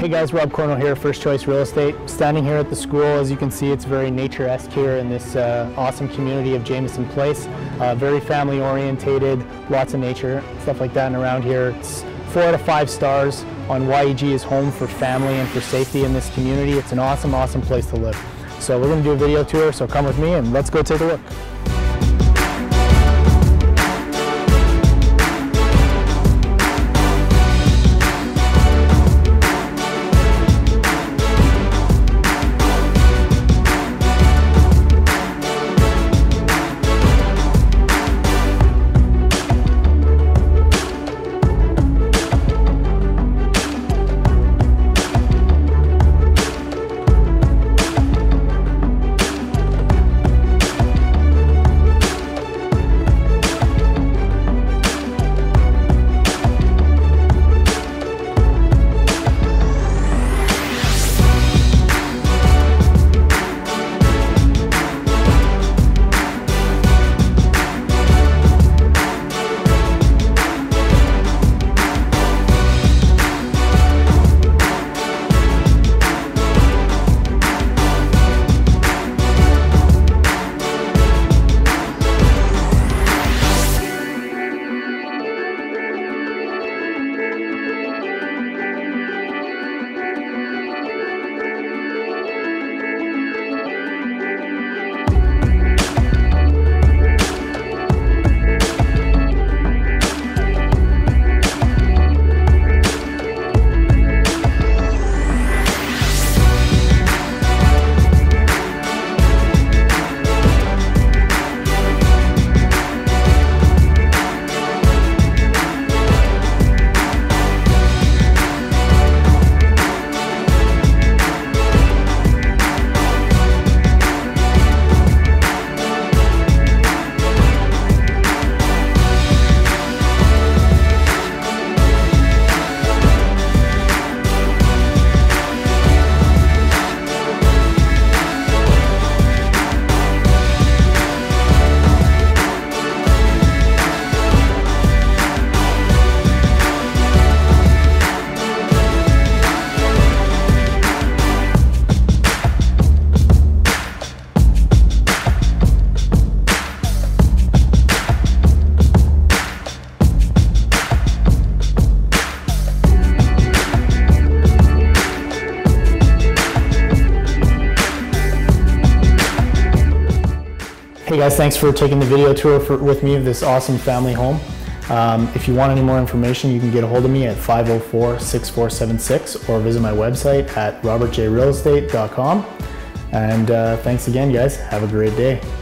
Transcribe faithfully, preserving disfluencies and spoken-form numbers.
Hey guys, Rob Cornell here, First Choice Real Estate. Standing here at the school, as you can see, it's very nature-esque here in this uh, awesome community of Jamieson Place. Uh, very family-orientated, lots of nature, stuff like that. And around here, it's four out of five stars on Y E G is home for family and for safety in this community. It's an awesome, awesome place to live. So we're going to do a video tour, so come with me and let's go take a look. Hey guys, thanks for taking the video tour for, with me of this awesome family home. Um, if you want any more information, you can get a hold of me at five oh four, six four seven six or visit my website at robert j real estate dot com. And uh, thanks again guys, have a great day.